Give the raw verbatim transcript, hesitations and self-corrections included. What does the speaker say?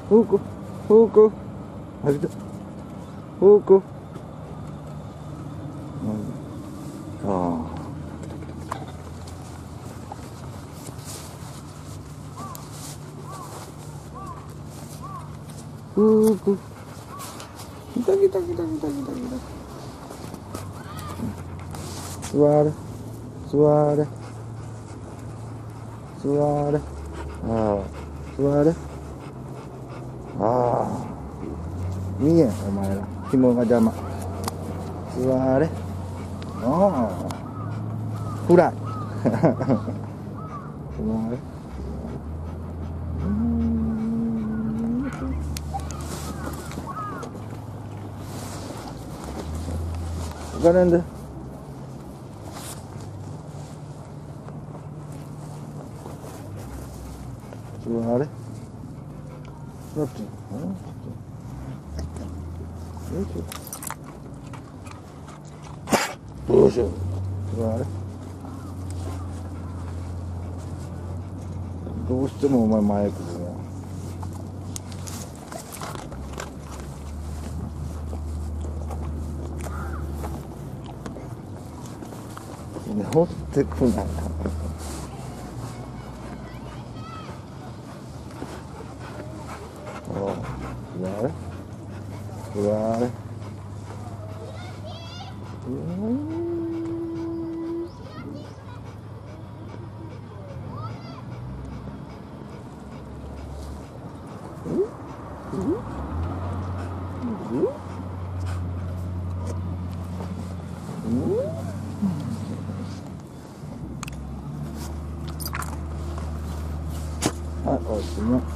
Hugo, Hugo, hadi. Hugo. Ah. Hugo. Kita kita kita kita kita kita. Suara, suara, suara. Ah, suara.ああ、見えお前ら、紐が邪魔。座れ。ああ、フライ。座れ。うーん。行かねんで。座れ。どっち？どうしよう。あれ？どうしてもお前前来るな。乗ってくな。あれ？うわあれ。うーん。はい、おしまい。